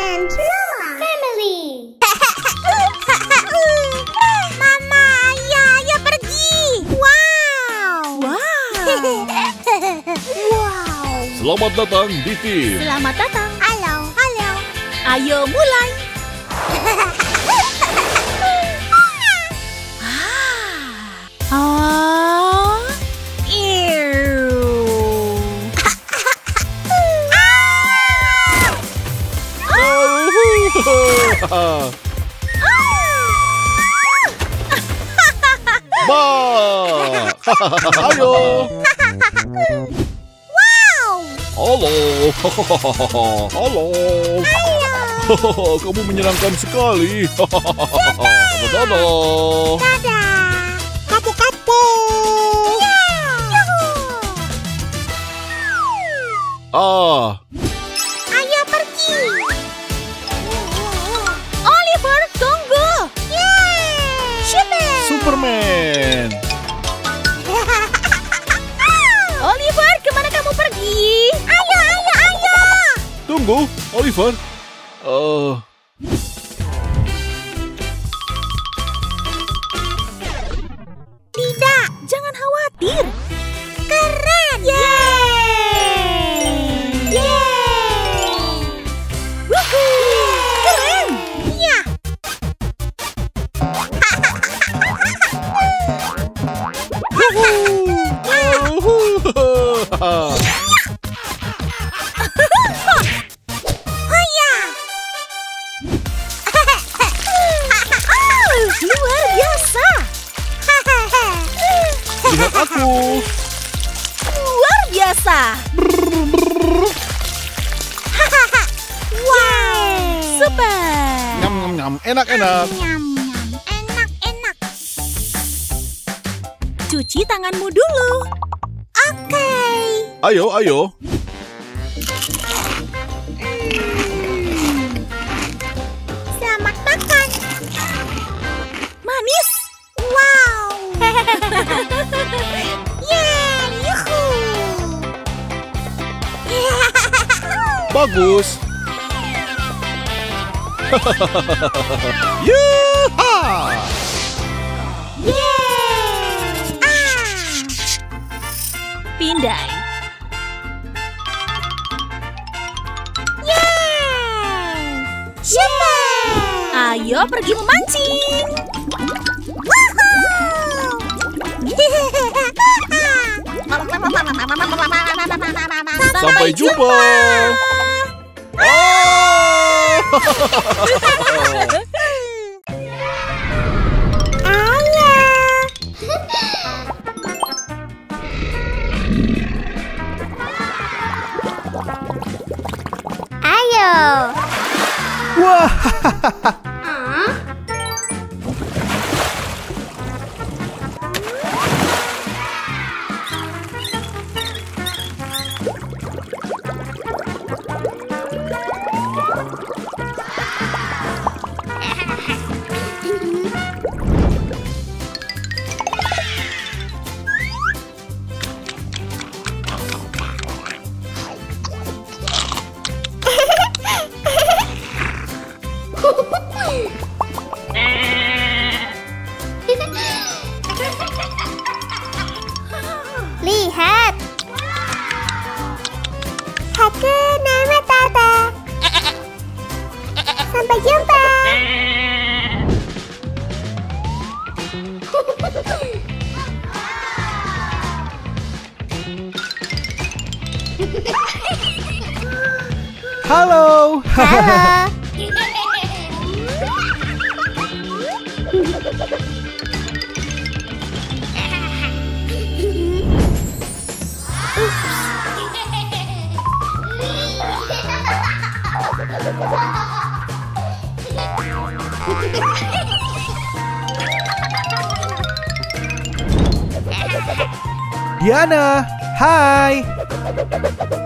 and Mama family. Mama, ayah pergi. Wow. Selamat datang di tim. Selamat datang. Halo. Ayo mulai. Ba! Ayo. Wow. Halo. Halo. Kamu menyenangkan sekali. Dadah. Dadah. Kapu-kapu. Ayah pergi. Oliver, tunggu. Superman. Oliver, kemana kamu pergi? Ayo. Tunggu, Oliver. Tidak. Jangan khawatir. Keren. Keren. Ya. Luar biasa. Lihat aku. Luar biasa. Wow. Super. Nyam, enak-enak. Nyam. Enak. Cuci tanganmu dulu. Oke. Ayo. Selamat makan. Manis. Wow. Yuhu. Bagus. Yuha! Pindai. Ayo pergi memancing. Sampai jumpa. Ayo. Wah. Lihat. Hakuna Matata. Sampai jumpa. Halo. Halo. Diana, hai.